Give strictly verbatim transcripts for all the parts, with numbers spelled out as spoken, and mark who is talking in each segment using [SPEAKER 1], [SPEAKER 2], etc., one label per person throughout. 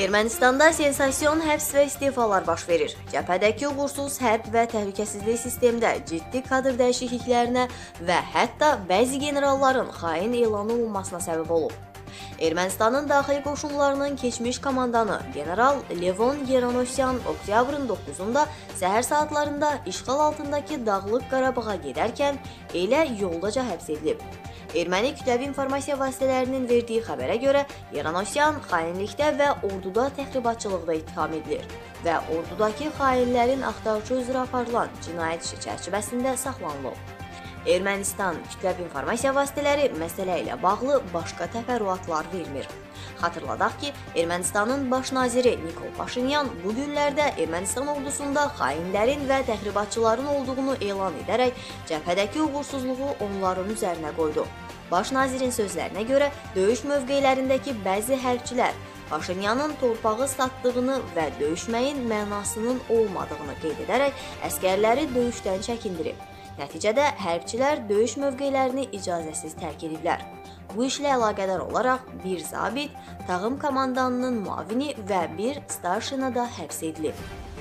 [SPEAKER 1] Ermənistanda sensasiyon həbs və istefalar baş verir. Cəbhədəki uğursuz hərb və təhlükəsizlik sistemdə ciddi kadr dəyişikliklərinə və hətta bəzi generalların xain elan olunmasına səbəb olub. Ermənistanın daxili qoşunlarının keçmiş komandanı general Levon Yeranosyan oktyabrın doqquzunda səhər saatlarında işğal altındakı Dağlıq Qarabağa gedərkən elə yoldaca həbs edilib. Erməni kütləvi informasiya vasitələrinin verdiyi xəbərə görə Yeranosyan xainlikdə və orduda təxribatçılıqda ittiham edilir və ordudakı xainlərin axtarışı üzrə aparılan cinayət işi çərçivəsində saxlanılıb. Ermənistan kütləvi informasiya vasitələri məsələ ilə bağlı başqa təfərrüatlar vermir. Xatırladaq ki, Ermənistanın baş naziri Nikol Paşinyan bu günlərdə Ermənistan ordusunda xainlərin və təxribatçıların olduğunu elan edərək cəbhədəki uğursuzluğu onların üzərinə qoydu. Baş nazirin sözlərinə görə döyüş mövqelərindəki bəzi hərbçilər Paşinyanın torpağı satdığını və döyüşməyin mənasının olmadığını qeyd edərək əskərləri döyüşdən çəkindirib. Nəticədə hərbçilər döyüş mövqelərini icazəsiz tərk ediblər. Bu işlə əlaqədar olaraq bir zabit, tağım komandanının muavini və bir starşina da həbs edilib.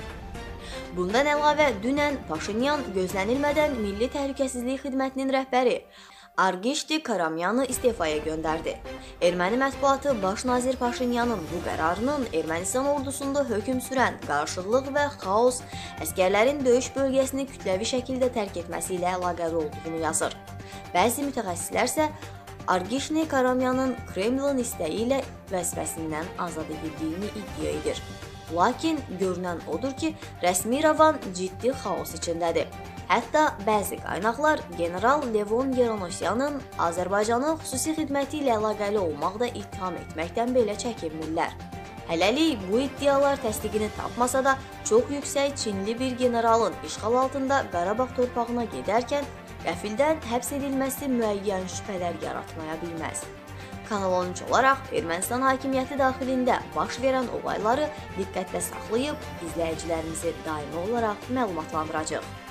[SPEAKER 1] Bundan əlavə, dünən Paşinyan gözlənilmədən Milli Təhlükəsizlik Xidmətinin rəhbəri Argishti Karamyanı istefaya göndərdi. Erməni mətbuatı baş nazir Paşinyanın bu qərarının Ermənistan ordusunda hökm sürən qarışıqlıq və xaos, əskərlərin döyüş bölgəsini kütləvi şəkildə tərk etməsi ilə əlaqəli olduğunu yazır. Bəzi mütəxəssislər isə Argishti Karamyanın Kremlin istəyi ilə vəzifəsindən azad edildiyini iddia edir. Lakin görünən odur ki, rəsmi İrəvan ciddi xaos içindədir. Hətta bəzi qaynaqlar general Levon Yeranosyanın Azərbaycanın xüsusi xidməti ilə əlaqəli olmaqda ittiham etməkdən belə çəkinmirlər. Hələlik bu iddialar təsdiqini tapmasa da, çox yüksək Çinli bir generalın işğal altında Qarabağ torpağına gedərkən qəfildən həbs edilməsi müəyyən şübhələr yaratmaya bilməz. Kanal on üç olaraq Ermənistan hakimiyyəti daxilində baş verən olayları diqqətlə saxlayıb, izləyicilərimizi daimi olaraq məlumatlandıracaq.